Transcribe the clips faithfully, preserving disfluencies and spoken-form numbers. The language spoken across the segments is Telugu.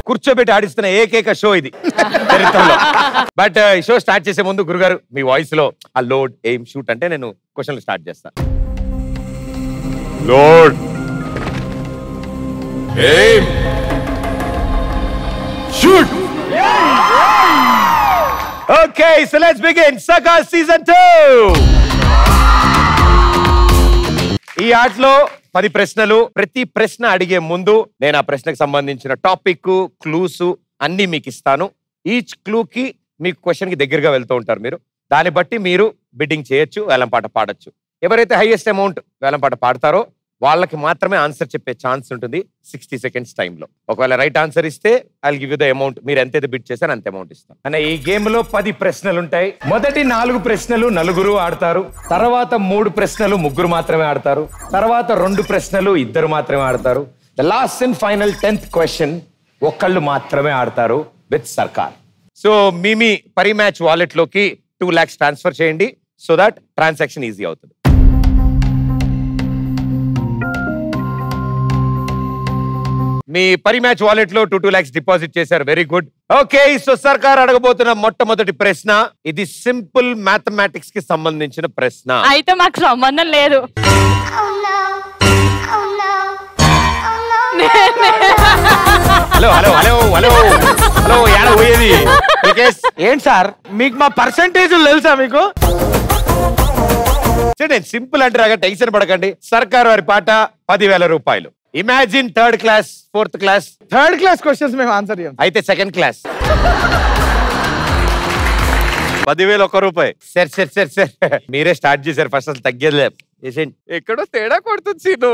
కూర్చోబెట్టి ఆడిస్తున్న ఏకైక షో ఇది చరిత్రలో. బట్ ఈ షో స్టార్ట్ చేసే ముందు గురుగారు మీ వాయిస్ లో ఆ లోడ్ ఎయిమ్ షూట్ అంటే నేను క్వశ్చన్లు స్టార్ట్ చేస్తాను. Load aim shoot. Okay, so let's begin Sarkar season two. ఈ ఆటలో పది ప్రశ్నలు. ప్రతి ప్రశ్న అడిగే ముందు నేను ఆ ప్రశ్నకు సంబంధించిన టాపిక్, క్లూస్ అన్ని మీకు ఇస్తాను. ఈచ్ క్లూ కి మీకు క్వశ్చన్ కి దగ్గరగా వెళ్తూ ఉంటారు మీరు. దాన్ని బట్టి మీరు బిడ్డింగ్ చేయొచ్చు, వేలంపాట పాడొచ్చు. ఎవరైతే హైయెస్ట్ అమౌంట్ వేలంపాట పాడతారో వాళ్ళకి మాత్రమే ఆన్సర్ చెప్పే ఛాన్స్ ఉంటుంది సిక్స్టీ సెకండ్స్ టైంలో. ఒకవేళ రైట్ ఆన్సర్ ఇస్తే I give you the amount. మీరు ఎంతైతే బిడ్ చేశారో అంత అమౌంట్ ఇస్తాను. అనే ఈ గేమ్ లో పది ప్రశ్నలు ఉంటాయి. మొదటి నాలుగు ప్రశ్నలు నలుగురు ఆడతారు. తర్వాత మూడు ప్రశ్నలు ముగ్గురు మాత్రమే ఆడతారు. తర్వాత రెండు ప్రశ్నలు ఇద్దరు మాత్రమే ఆడతారు. The last and final tenth question ఒక్కళ్ళు మాత్రమే ఆడతారు విత్ సర్కార్. సో మీ మీ పరి మ్యాచ్ వాలెట్ లోకి టూ లాక్స్ ట్రాన్స్ఫర్ చేయండి సో దట్ ట్రాన్సాక్షన్ ఈజీ అవుతుంది. మీ పరి మ్యాచ్ వాలెట్ లో టూ టూ లాక్స్ డిపాజిట్ చేశారు. Very good. Okay, so Sarkar అడగబోతున్న మొట్టమొదటి ప్రశ్న ఇది సింపుల్ మ్యాథమెటిక్స్ కి సంబంధించిన ప్రశ్న. అయితే మాకు సంబంధం లేదు. Hello hello hello hello hello యాడ పోయేది? ఏంటి సార్ మీకు మా పర్సెంటేజ్ తెలుసా మీకు? సింపుల్ అంటారా, టెన్షన్ పడకండి. సర్కార్ వారి పాట పదివేల రూపాయలు. Imagine third class, fourth class. Third class questions మేము ఆన్సర్ చేయం. అయితే సెకండ్ క్లాస్. పదివేలు ఒక్క రూపాయి. సార్ సార్ సార్ సార్ మీరే స్టార్ట్ చేశారు ఫస్ట్, అసలు తగ్గేది ఎక్కడో తేడా కొడుతుంది సీను.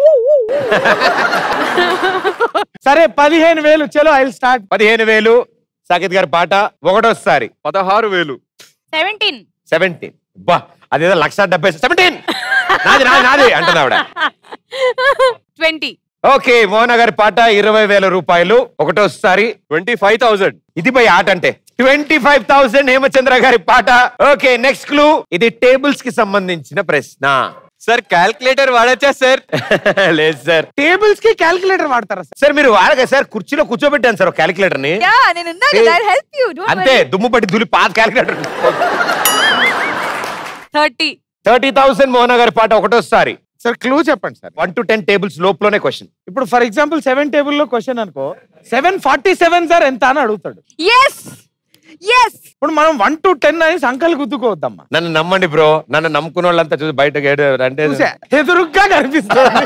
సరే పదిహేను వేలు చలో ఐ స్టార్ట్. పదిహేను వేలు సాకేత్ గారి పాట ఒకటోసారి. పదహారు వేలు. సెవెంటీన్. సెవెంటీన్. బా అదేదో లక్ష డెబ్బై. సెవెంటీన్ నాది నాది నాది అంటున్నా ఆవిడ. ట్వంటీ. ఓకే, మోహన గారి పాట ఇరవై వేల రూపాయలు ఒకటోసారి. Twenty five thousand. ఇది పోయి ఆట అంటే ట్వంటీ ఫైవ్ థౌసండ్ హేమచంద్ర గారి పాట. ఓకే, నెక్స్ట్ క్లూ ఇది టేబుల్స్ కి సంబంధించిన ప్రశ్న. సార్ క్యాల్కులేటర్ వాడచ్చా సార్? లేదు సార్. టేబుల్స్ కి క్యాల్కులేటర్ వాడతారా సార్? మీరు వాడగా సార్ కుర్చీలో కూర్చోబెట్టాను సార్ క్యాల్కులేటర్ ని. అంతే, దుమ్ము పట్టి దులి పాత calculator. Thirty. Thirty thousand Mohana గారి పాట ఒకటోసారి. సార్ క్లూ చెప్పండి sir. One to ten tables లోపలనే క్వశ్చన్. ఇప్పుడు ఫర్ ఎగ్జాంపుల్ సెవెన్ టేబుల్ లో క్వశ్చన్ అనుకో, సెవెన్ ఫార్టీ సెవెన్ సార్ ఎంత అని అడుగుతాడు. ఇప్పుడు మనం వన్ టు టెన్ అని సంకల్ గుద్దుకోవద్దమ్మా. నన్ను నమ్మండి బ్రో, నన్ను నమ్ముకున్న వాళ్ళంతా చూసి బయటకు అంటే ఎదురుగ్గా కనిపిస్తుంది.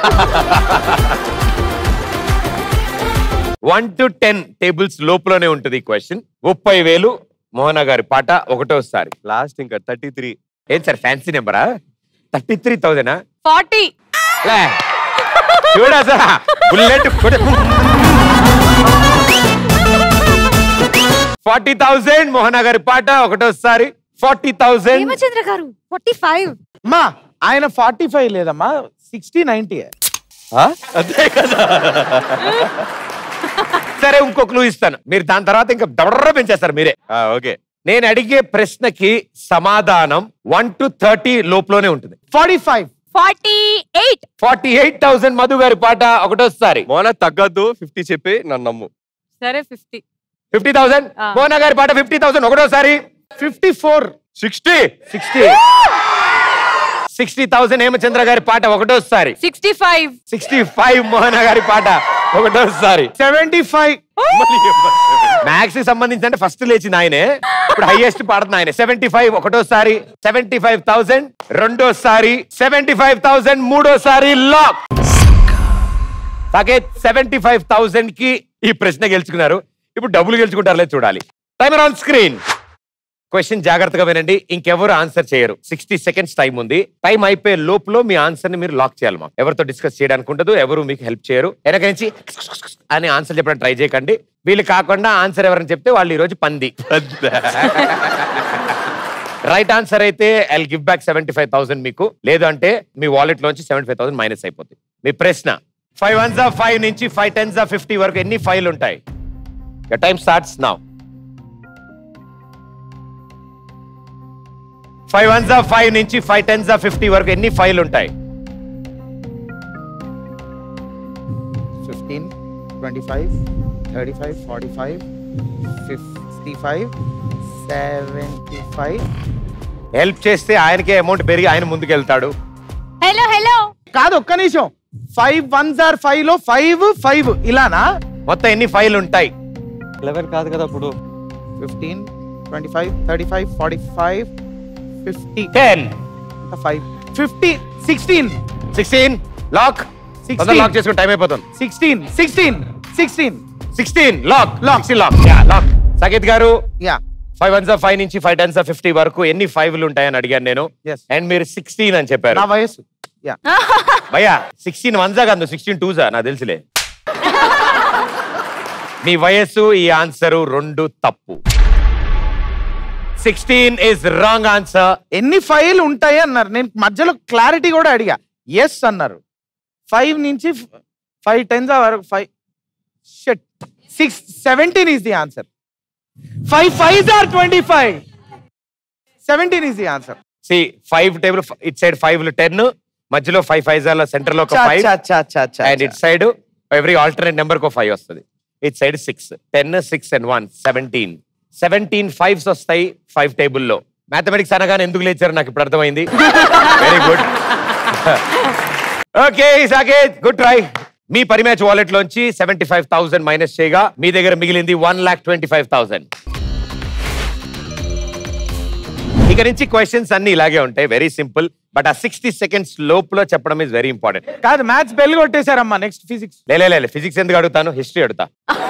వన్ టు టెన్ టేబుల్స్ లోపలనే ఉంటుంది ఈ క్వశ్చన్. ముప్పై వేలు మోహన గారి పాట ఒకటోసారి. లాస్ట్ ఇంకా థర్టీ త్రీ. ఏం సార్ ఫ్యాన్సీ నెంబరా? Thirty three thousand. ఫార్టీ. చూడా sir bullet. Forty thousand Mohana గారి పాట ఒకటోసారి. ఫార్టీ థౌసండ్ హేమచంద్ర గారు. Forty five. మా ఆయన ఫార్టీ ఫైవ్ లేదమ్మా, సిక్స్టీ నైన్టీ. అంతే కదా. సరే ఇంకో క్లూ ఇస్తాను, మీరు దాని తర్వాత ఇంకా దొర్ర పెంచేస్తారు మీరే. ఓకే, నేను అడిగే ప్రశ్నకి సమాధానం వన్ టు థర్టీ లోపలనే ఉంటుంది. Forty five. Forty eight. Forty eight thousand Madhu గారి పాట ఒకటోసారి. మోన తగ్గద్దు, ఫిఫ్టీ చెప్పి నన్ను నమ్ము. సరే ఫిఫ్టీ. ఫిఫ్టీ థౌసండ్ మోహన గారి పాట ఫిఫ్టీ థౌసండ్ ఒకటోసారి. Fifty four. Sixty. Sixty. Sixty thousand Hemachandra గారి పాట ఒకటోసారి. Sixty five. Sixty five Mohana గారి పాట ఒకటోసారి. Seventy five. మ్యాథ్స్ కి సంబంధించి అంటే ఫస్ట్ లేచింది ఆయనే, ఇప్పుడు హైయెస్ట్ పాడుతుంది ఆయన. సెవెంటీ ఫైవ్ ఒకటోసారి. సెవెంటీ ఫైవ్ థౌసండ్ రెండోసారి. సెవెంటీ ఫైవ్ థౌసండ్ మూడోసారి. Lock. Saketh seventy five thousand కి ఈ ప్రశ్న గెలుచుకున్నారు. ఇప్పుడు డబ్బులు గెలుచుకుంటారు లేదు చూడాలి. Timer on screen. క్వశ్చన్ జాగ్రత్తగా వినండి, ఇంకెవరు ఆన్సర్ చేయరు. సిక్స్టీ సెకండ్స్ టైం ఉంది. టైం అయిపోయే లోపల మీ ఆన్సర్ ని మీరు లాక్ చేయాలి. మాకు ఎవరితో డిస్కస్ చేయడానికి ఉండదు, ఎవరు మీకు హెల్ప్ చేయరు. వెనక నుంచి అని ఆన్సర్ చెప్పడానికి ట్రై చేయకండి. వీళ్ళు కాకుండా ఆన్సర్ ఎవరైనా చెప్తే వాళ్ళు ఈ రోజు పంది. రైట్ ఆన్సర్ అయితే I will give back seventy five thousand మీకు. లేదు అంటే మీ వాలెట్ లోంచి సెవెంటీ ఫైవ్ థౌసండ్ మైనస్ అయిపోతుంది. మీ ప్రశ్న ఫైవ్ వన్స్ ఆ ఫైవ్ నుంచి ఫైవ్ టెన్స్ ఆ ఫిఫ్టీ వరకు ఎన్ని ఫైల్ ఉంటాయి? Time starts now. Five ones ఆ ఫైవ్ నుంచి ఫైవ్ టెన్స్ ఆ ఫిఫ్టీ వరకు ఎన్ని ఫైల్ ఉంటాయి? Fifteen, twenty five, thirty five forty five fifty five seventy five. Help చేస్తే ఆయనకే అమౌంట్ పెరిగి ఆయన ముందుకు వెళ్తాడు. హలో హలో కాదు ఒక్క నిమిషం. ఫైవ్ వన్ జార్ ఫైవ్ లో ఫైవ్ ఫైవ్ ఇలానా? మొత్తం ఎన్ని ఫైల్ ఉంటాయి? లెవెన్ కాదు కదా అప్పుడు. Fifteen twenty five thirty five forty five fifty ten five fifty sixteen sixteen lock sixteen lock చేసుకుని టైం అయిపోతుంది. Sixteen sixteen sixteen sixteen lock lock lock yeah lock. Saketh గారు యా ఫైవ్ వన్స్ ఫైవ్ నుంచి ఫైవ్ టెన్స్ ఫిఫ్టీ వరకు ఎన్ని ఫైవ్లు ఉంటాయని అడిగాను నేను. అండ్ మీరు సిక్స్టీన్ అని చెప్పారు. నా వయసు యా భయ్యా సిక్స్టీన్ వన్సా కాదు సిక్స్టీన్ టూసా నాకు తెలుసులే. మీ వయస్సు ఈ ఆన్సర్ రెండు తప్పు. Sixteen is wrong answer. ఎన్ని ఫైల్ ఉంటాయి అన్నారు. నేను మధ్యలో క్లారిటీ కూడా అడిగా. ఎస్ అన్నారు. ఫైవ్ నుంచి ఫైవ్ టెన్స్ వరకు ఫైవ్ షట్ six seventeen is the answer. Five five are twenty five. Seventeen is the answer. See five table it side five ten మధ్యలో ఫైవ్ ఫైవ్ సెంటర్ లో ఒక five and it side every alternate number ఒక ఫైవ్ వస్తుంది. It side six ten six and one seventeen seventeen fives వస్తాయి ఫైవ్ టేబుల్లో. మ్యాథమెటిక్స్ అనగానే ఎందుకు లేచారు నాకు ఇప్పుడు అర్థమైంది. Very good. Okay Saketh good try. మీ పరి మ్యాచ్ వాలెట్ లోంచి సెవెంటీ ఫైవ్ థౌసండ్ మైనస్ చేయగా మీ దగ్గర మిగిలింది one lakh twenty five thousand. ఇక నుంచి క్వశ్చన్స్ అన్ని ఇలాగే ఉంటాయి. Very simple. బట్ ఆ సిక్స్టీ సెకండ్స్ లోపల చెప్పడం ఇస్ వెరీ ఇంపార్టెంట్. కాదు మ్యాథ్స్ బెల్ కొట్టేశారమ్మా. Next physics. లే ఫిజిక్స్ ఎందుకు అడుగుతాను, హిస్టరీ అడుగుతా.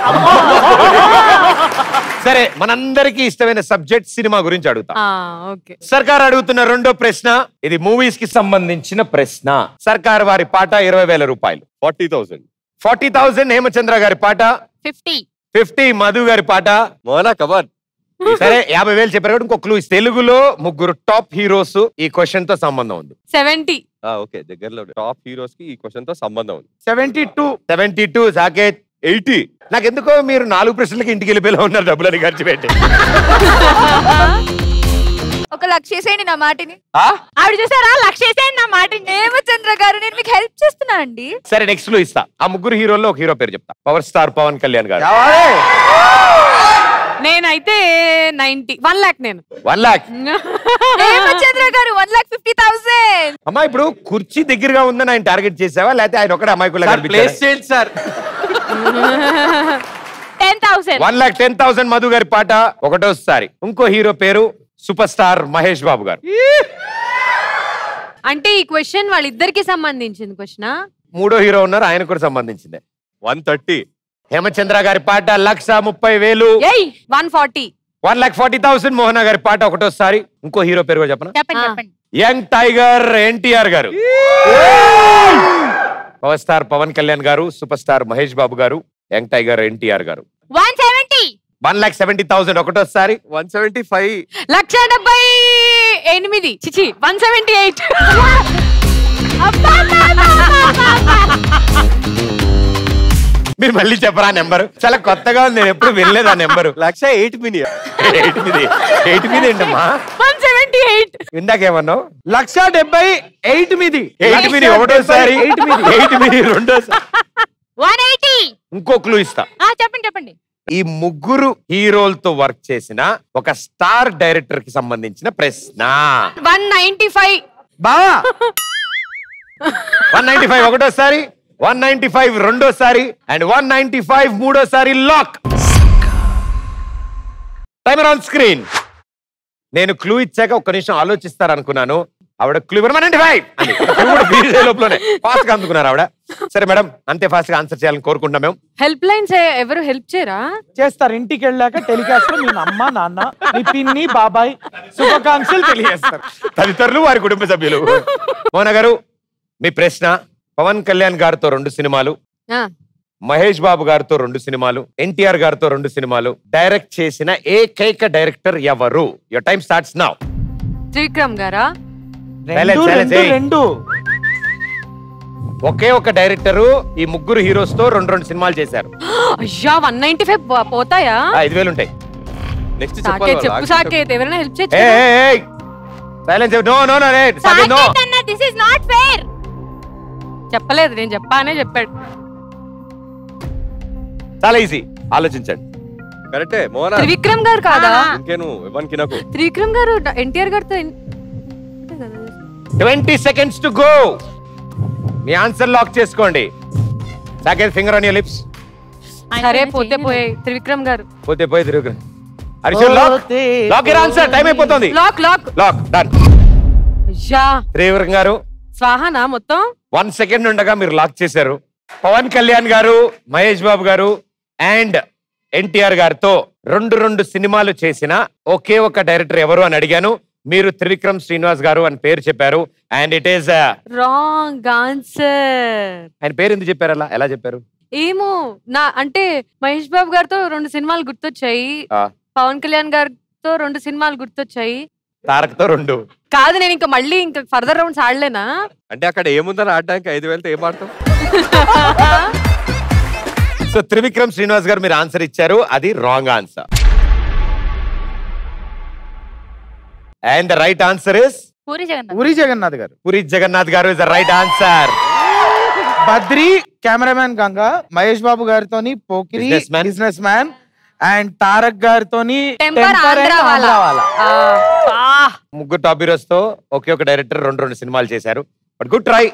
సరే మనందరికి ఇష్టమైన సబ్జెక్ట్ సినిమా గురించి అడుగుతా. ఓకే సర్కార్ అడుగుతున్న రెండో ప్రశ్న ఇది మూవీస్ కి సంబంధించిన ప్రశ్న. సర్కార్ వారి పాట ఇరవై వేల రూపాయలు. Forty thousand forty thousand Hemachandra గారి పాట. ఫిఫ్టీ ఫిఫ్టీ మధు గారి పాట. మోనా కబాన్. సరే యాభై వేలు చెప్పారు కాబట్టి ఇంకో క్లూ. తెలుగులో ముగ్గురు టాప్ హీరోస్ ఈ క్వశ్చన్ తో సంబంధం ఉంది. సెవెంటీ ఓకే దగ్గరలో టాప్ హీరోస్ కి ఈ క్వశ్చన్ తో సంబంధం ఉంది. Seventy two seventy two Saketh eighty. నాకు ఎందుకో మీరు నాలుగు ప్రశ్నలకి ఇంటికి వెళ్ళిపోయేలా ఉన్నారు డబ్బులని ఖర్చు పెట్టి. ఒక లక్ష చేసేయండి నా మాటిని. ఆ? ఆవిడ చూసారా లక్ష చేసేయండి నా మాటిని. హేమచంద్ర గారు నేను మీకు హెల్ప్ చేస్తున్నా అండి. సరే నెక్స్ట్ క్లూ ఇస్తా. ఆ ముగ్గురు హీరోల్లో ఒక హీరో పేరు చెప్తా. పవర్ స్టార్ పవన్ కళ్యాణ్ గారు. నేనైతే నైన్టీ వన్ లాక్. నేను వన్ లాక్. హేమచంద్ర గారు వన్ లాక్ ఫిఫ్టీ థౌసండ్. అమ్మా ఇప్పుడు కుర్చీ దగ్గరగా ఉందని ఆయన టార్గెట్ చేసావా లేకపోతే ఆయన ఒకటే అమాయకులా ప్లేస్ చేయండి sir. Ten thousand. One lakh ten thousand Madhu గారి పాట ఒకటోసారి. ఇంకో హీరో పేరు సూపర్ స్టార్ మహేష్ బాబు గారు. అంటే ఈ క్వశ్చన్ వాళ్ళిద్దరికి సంబంధించింది క్వశ్చన్. మూడో హీరో ఉన్నారు ఆయన కూడా సంబంధించింది. One thirty. హేమచంద్ర గారి పాట లక్ష ముప్పై వేలు. One forty. One lakh forty thousand Mohana గారి పాట ఒకటోసారి. ఇంకో హీరో పేరు కూడా చెప్పనా? చెప్పండి చెప్పండి. యంగ్ టైగర్ ఎన్టీఆర్ గారు. పవర్ స్టార్ పవన్ కళ్యాణ్ గారు, సూపర్ స్టార్ మహేష్ బాబు గారు, young tiger NTR garu. One seventy. One lakh seventy thousand ఒకటోసారి. One seventy five. లక్ష డెబ్బై ఎనిమిది. చిచి వన్ సెవెంటీ ఎయిట్. మీరు మళ్ళీ చెప్పరా నెంబర్? చాలా కొత్తగా ఉంది, నేను ఎప్పుడు వెళ్ళలేదు ఆ నెంబర్. లక్ష ఎయిట్ మినియా. ఎయిట్ మీద ఎయిట్ మీద ఏంటమ్మా? One seventy eight. ఇందాకేమన్నావు? లక్ష డెబ్బై ఎయిట్ మీది. ఎయిట్ మీద ఒకటోసారి. ఎయిట్ మీది. ఎయిట్ మీద రెండోసారి. One eighty. ఇంకో క్లూ ఇస్తా. చెప్పండి చెప్పండి. ఈ ముగ్గురు హీరోలతో వర్క్ చేసిన ఒక స్టార్ డైరెక్టర్ కి సంబంధించిన ప్రశ్న. One ninety five. బావా వన్ నైన్టీ ఫైవ్ ఒకటోసారి, వన్ నైన్టీ ఫైవ్ రెండోసారి అండ్ వన్ నైన్టీ ఫైవ్ మూడోసారి. లాక్. Timer on screen. నేను క్లూ ఇచ్చాక ఒక్క నిమిషం ఆలోచిస్తారు అనుకున్నాను. ఆవిడ క్లూ వన్ నైన్టీ ఫైవ్ లోపలనే ఫాస్ట్ గా అందుకున్నారు ఆవిడ. సరే మేడం అంతే ఫాస్ట్ గా ఆన్సర్ చేయాలని కోరుకుంటున్నాం మేము. హెల్ప్ లైన్స్ ఎవరు హెల్ప్ చేయరా? చేస్తారు. ఇంటికి వెళ్ళాక టెలికాస్ట్ లో మీ అమ్మ నాన్న మీ పిన్ని బాబాయ్ శుభాకాంక్షలు తెలియజేస్తారు. తదితరులు వారి కుటుంబ సభ్యులు. మోహన గారు మీ ప్రశ్న. పవన్ కళ్యాణ్ గారితో రెండు సినిమాలు, మహేష్ బాబు గారితో రెండు సినిమాలు, ఎన్టీఆర్ గారితో రెండు సినిమాలు డైరెక్ట్ చేసిన ఏకైక డైరెక్టర్ ఎవరు? Your time starts now. Trivikram గారా? రెండు రెండు రెండు. ఒకే ఒక డైరెక్టర్ ఈ ముగ్గురు హీరోస్ తో రెండు రెండు సినిమాలు చేశారు. అయ్యా వన్ నైన్టీ ఫైవ్ పోతాయా? ఐదు వేలు ఉంటాయి. నెక్స్ట్ సాకేత్ చెప్పు సాకేత్. ఎవరైనా హెల్ప్ ఏ silence. No no no Saketh no. This is not fair. చెప్పలేదు, నేను చెప్పానే చెప్పాడు. చాలా ఈజీ. ఆలోచించండి. కరెక్టే మోహన. త్రివిక్రమ్ గారు కాదా? ఇంకేను ఎవరికి నాకు త్రివిక్రమ్ గారు ఎన్టీఆర్ గారితో ట్వంటీ సెకండ్స్ టు గో. మీ ఆన్సర్ లాక్ చేసుకోండి. Second finger on your lips. సరే పోతే పోయే త్రివిక్రమ్ గారు. పోతే పోయి తిరుగు. Harish lock. Lock your answer. Time అయిపోతుంది. Lock lock lock done. అయ్యా త్రివిక్రమ్ గారు స్వాహానా మొత్తం వన్ సెకండ్ ఉండగా మీరు లాక్ చేశారు. పవన్ కళ్యాణ్ గారు, మహేష్ బాబు గారు అండ్ ఎన్టీఆర్ గారితో రెండు రెండు సినిమాలు చేసిన ఒకే ఒక డైరెక్టర్ ఎవరు అని అడిగాను. మీరు త్రివిక్రమ్ శ్రీనివాస్ గారు అని పేరు చెప్పారు. And it is wrong answer. ఆయన పేరు ఎందుకు చెప్పారు? అలా ఎలా చెప్పారు? ఏమో నా అంటే మహేష్ బాబు గారితో రెండు సినిమాలు గుర్తొచ్చాయి, ఆ, పవన్ కళ్యాణ్ గారితో రెండు సినిమాలు గుర్తొచ్చాయి. తారక్ తో రెండు కాదు, నేను ఇంకా మళ్ళీ ఇంకా ఫర్దర్ రౌండ్స్ ఆడలేనా? అంటే అక్కడ ఏముందని ఆడడానికి ఐదు వేలతో ఏం ఆడతాం? సో త్రివిక్రమ్ శ్రీనివాస్ గారు మీరు ఆన్సర్ ఇచ్చారు, అది wrong answer. And the right answer is Puri Jagannadh. Puri Jagannadh garu. Puri Jagannadh garu is the right answer. Badri cameraman Ganga, Mahesh Babu గారితోని Pokiri Businessman. Businessman and Tarak గారితోని టెంపర్ టెంపర్ ఆంధ్ర and వాళ్ళ. ఆంధ్ర వాళ్ళ. ఆ, ఆ. ముగ్గురు టాప్ హీరోస్ తో ఒకే ఒక డైరెక్టర్ రెండు రెండు సినిమాలు చేశారు. But good try.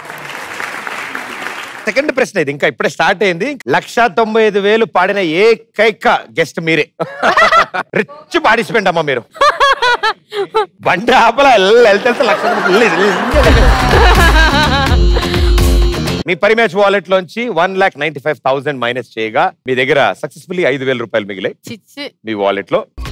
సెకండ్ ప్రశ్న ఇది, ఇంకా ఇప్పుడే స్టార్ట్ అయింది. లక్ష తొంభై ఐదు వేలు పాడిన ఏకైక గెస్ట్ మీరే. రిచ్ పార్టిసిపెంట్ అమ్మా మీరు. బండి ఆపల వెళ్తే లక్ష. మీ పరిమ్యాచ్ వాలెట్ లోంచి one lakh ninety five thousand minus చేయగా మీ దగ్గర సక్సెస్ఫుల్లీ ఐదు వేల రూపాయలు మిగిలాయి చిచ్చి మీ వాలెట్ లో.